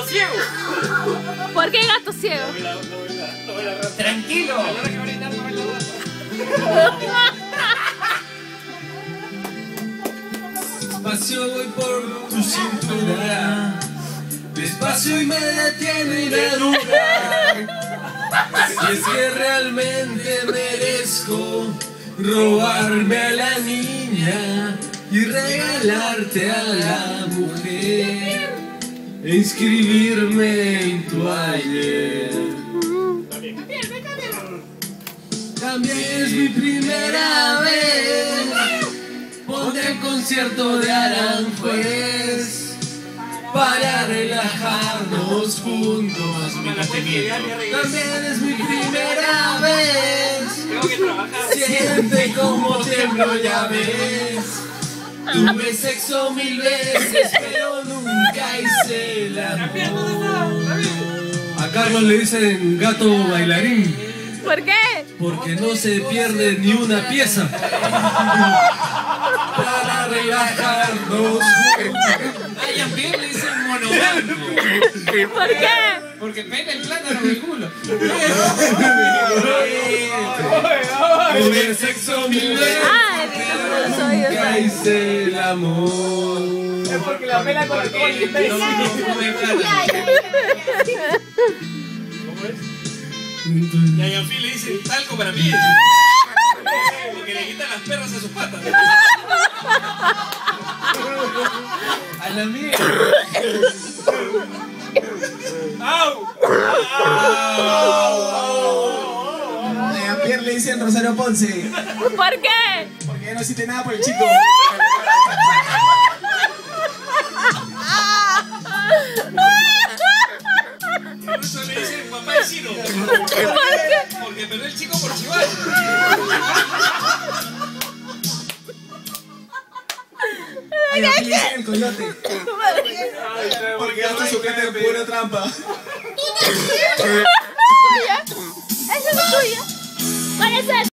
ciego. ¿Por qué gato ciego? Tranquilo. Despacio voy por tu cintura, despacio y me detiene una duda. Si es que realmente merezco robarme a la niña y regalarte a la mujer e inscribirme en tu ayer. También es mi primera vez. Ponte el concierto de Aranjuez para relajarnos juntos. También es mi primera vez. Siente como tiemblo, ya ves. Tuve sexo 1000 veces, pero nunca hice el amor. A Carlos le dicen gato bailarín. ¿Por qué? Porque no se pierde ni una pieza. Para relajarnos. A Jean-Pierre le dicen monobanco. ¿Por qué? Porque pega el plátano del culo. Tuve sexo 1000 veces. Ah, el micrófono de los oídos. Nunca hice el amor. Es porque la pela con el coño. Y a Jean-Pierre le dicen talco para pies. Porque le quitan las perras a sus patas. A la mía. ¡Au! A Jean-Pierre le dicen Rosario Ponce, ¿Por qué? porque ya no hiciste nada por el chico. Por eso le dicen papá de Ciro. Porque perdió el chico por chival. A Jean-Pierre le dicen el coyote, porque gasta su plata en pura trampa. ¿Tuya? ¿Esa es tuya? ¿Cuál es esa?